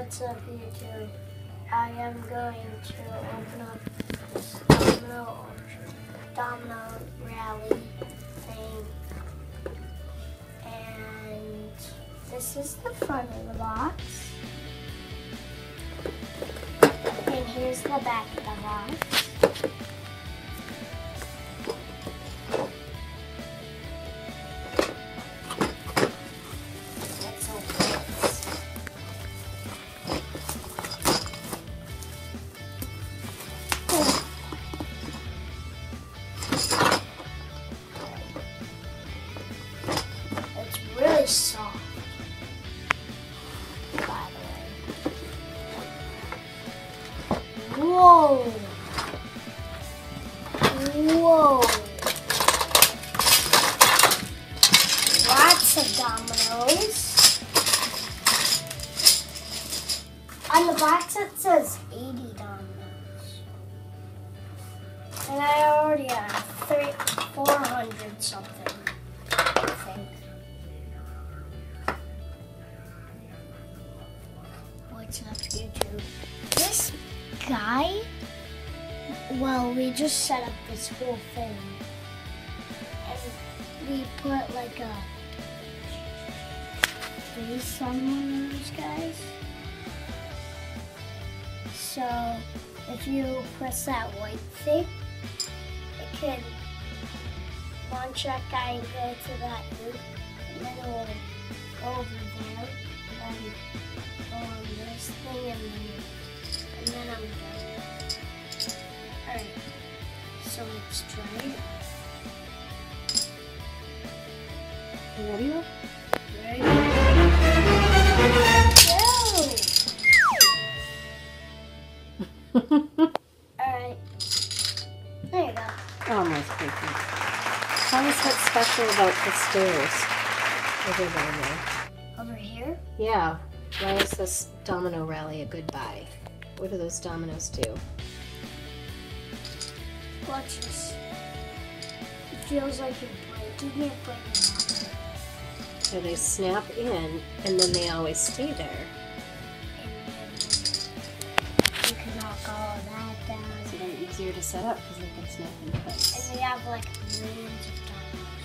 What's up, YouTube? I am going to open up this domino rally thing. And this is the front of the box. And here's the back of the box. It's really soft, by the way. Whoa! Whoa! Lots of dominoes. On the box it says 80 dominoes. And I already have 400 something, I think. What's up, YouTube? This guy, well, we just set up this whole thing. And we put like a face on one of those guys. So if you press that white thing, it can launch that guy and go to that loop, and then it will go over there, and then go on this thing, and then I'm done. Alright, so let's try it. You ready? Ready? Go! Alright. There you go. Oh, my goodness. Tell us what's special about the stairs over there now. Over here? Yeah. Why is this domino rally a good buy? What do those dominoes do? Watch this. It feels like you're breaking it, but you're not. So they snap in, and then they always stay there. And then you can knock all of that down. So they're easier to set up because they can snap in place. And we have like millions of dominoes.